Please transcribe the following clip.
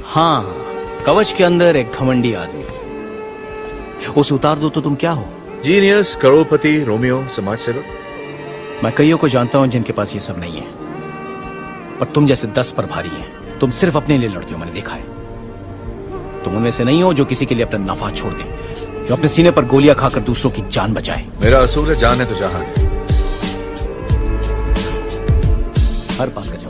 हाँ, कवच के अंदर एक घमंडी आदमी, उसे उतार दो तो तुम क्या हो? जीनियस, करोड़पति, रोमियो, समाज सेवक। मैं कईयों को जानता हूं जिनके पास ये सब नहीं है, पर तुम जैसे 10 पर भारी हैं। तुम सिर्फ अपने लिए लड़ते हो, मैंने देखा है। तुम उनमें से नहीं हो जो किसी के लिए अपना नफा छोड़ दे, जो अपने सीने पर गोलियां खाकर दूसरों की जान बचाए। मेरा असूल है जान है तो जहान है। हर बात का जवाब